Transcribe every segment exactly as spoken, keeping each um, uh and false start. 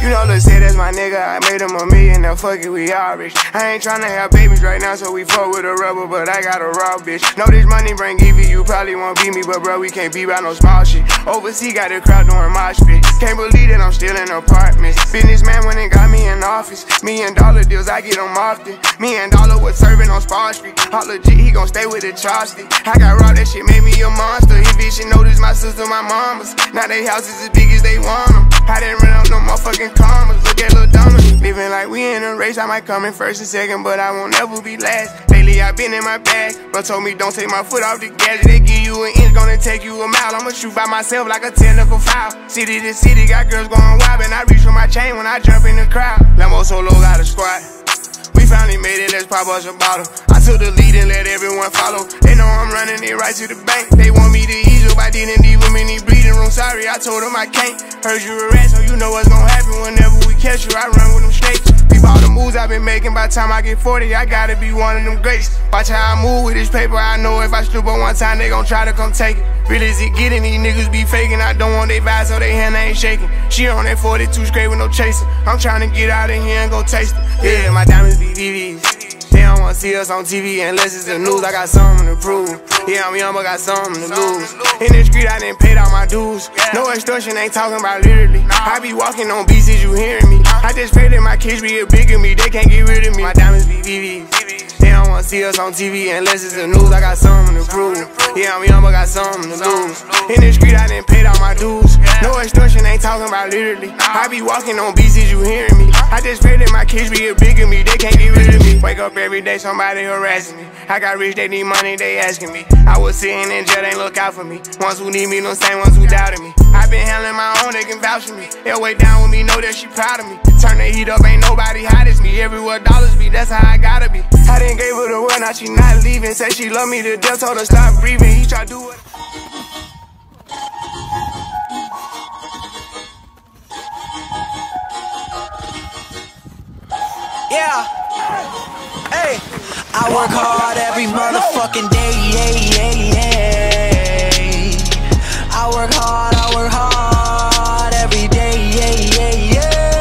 You know, let's say that's my nigga. I made him a million, now fuck it, we all rich. I ain't tryna have babies right now, so we fuck with a rubber, but I got a raw bitch. Know this money bring Evie, you probably won't beat me, but bro, we can't be about no small shit. Overseas got the crowd doing mosh pit. Can't believe that I'm still in apartments. Businessman went and got me in office. Me and dollar deals, I get them often. Me and dollar was serving on Spar Street. All legit, he gon' stay with the chopstick. I got raw, that shit made me a monster. He bitch, she know this my sister, my mama's. Now they houses as big as they want them. I didn't run up no motherfucking commas. Look at Lil Dominic. Living like we in a race, I might come in first and second, but I won't ever be last. Lately I been in my bag, but told me don't take my foot off the gas. They give you an inch, gonna take you a mile. I'ma shoot by myself like a technical foul. City to city, got girls going wild, and I reach for my chain when I jump in the crowd. Lambo Solo got a squad. We finally made it, let's pop us a bottle. I took the lead and let everyone follow. They know I'm running it right to the bank. They want me to ease up, I didn't leave them in the bleeding room. Sorry, I told them I can't. Heard you a rat, so you know what's gonna happen whenever we catch you. I run with them snakes. Peep all the moves I've been making. By the time I get forty, I gotta be one of them greats. Watch how I move with this paper. I know if I slip on one time, they gon' try to come take it. Real as it getting, these niggas be faking. I don't want they vibes, so they hand ain't shaking. She on that forty-two straight with no chaser. I'm trying to get out of here and go taste it. Yeah, my diamonds be V Vs. They don't wanna see us on T V unless it's the news. I got something to prove. Yeah, I'm young, but got something to lose. In the street, I didn't pay all my dues. No extortion, ain't talking about literally. I be walking on beats, is you hearing me? I just pray that my kids be a bigger me. They can't get rid of me. My diamonds be V Vs. They don't wanna see us on T V unless it's the news. I got something to prove. Yeah, I'm young, but got something to lose. In the street, I didn't pay all my dues. No extortion, ain't talking about literally. I be walking on beats, is you hearing me? I just pray that my kids be a bigger me. They can't get rid of me. Wake up every day, somebody harassing me. I got rich, they need money, they asking me. I was sitting in jail, they look out for me. Ones who need me, no same ones who doubted me. I been handling my own, they can vouch for me. They'll way down with me, know that she proud of me. Turn the heat up, ain't nobody hot as me. Everywhere dollars be, that's how I gotta be. I didn't gave her the word, now she not leaving. Say she love me to death, told her stop breathing. He try to do it. Yeah, hey, I work hard every motherfucking day, yeah, yeah, yeah. I work hard, I work hard every day, yeah, yeah,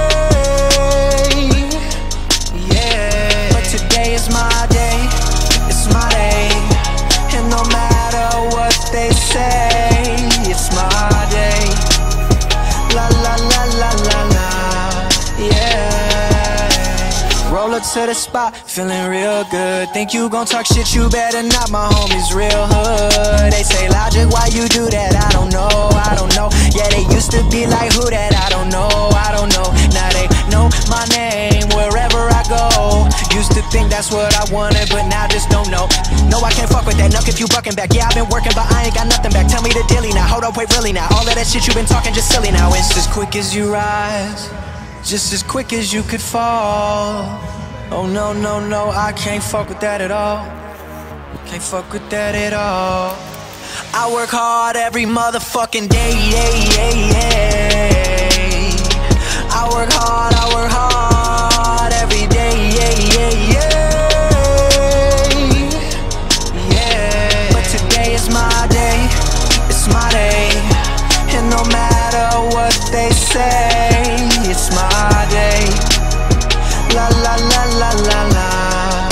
yeah, yeah. But today is my day, it's my day, and no matter what they say, it's my day. La la la la la la, yeah. Roll up to the spot, feeling real good. Think you gon' talk shit, you better not, my homies real hood. They say, Logic, why you do that? I don't know, I don't know. Yeah, they used to be like, who that? I don't know, I don't know. Now they know my name wherever I go. Used to think that's what I wanted, but now just don't know. No, I can't fuck with that, nuck if you bucking back. Yeah, I've been working, but I ain't got nothing back. Tell me the dilly now, hold up, wait, really now. All of that shit you been talking, just silly now. It's as quick as you rise, just as quick as you could fall. Oh no, no, no, I can't fuck with that at all. Can't fuck with that at all. I work hard every motherfucking day, yeah, yeah, yeah. I work hard, I work hard every day, yeah, yeah, yeah. Yeah. But today is my day, it's my day, and no matter what they say, it's my day. La la la la la la,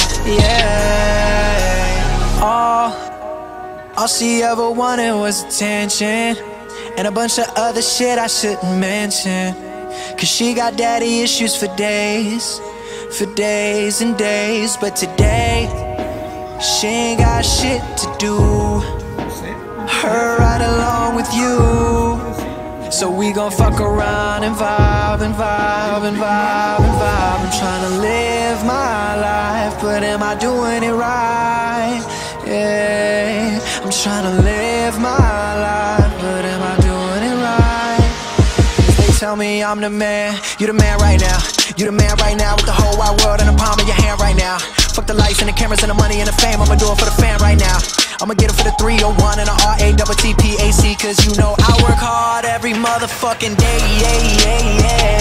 yeah. All, all she ever wanted was attention, and a bunch of other shit I shouldn't mention. Cause she got daddy issues for days, for days and days. But today, she ain't got shit to do. Her right along with you. So we gon' fuck around and vibe and vibe and vibe and vibe. I'm tryna live my life, but am I doing it right? Yeah, I'm tryna live my life, but am I doing it right? They tell me I'm the man, you the man right now. You the man right now with the whole wide world in the palm of your hand right now. Fuck the lights and the cameras and the money and the fame, I'ma do it for the fan right now. I'ma get it for the three oh one and the R A T T P A C. Cause you know I work hard every motherfucking day, yeah, yeah, yeah.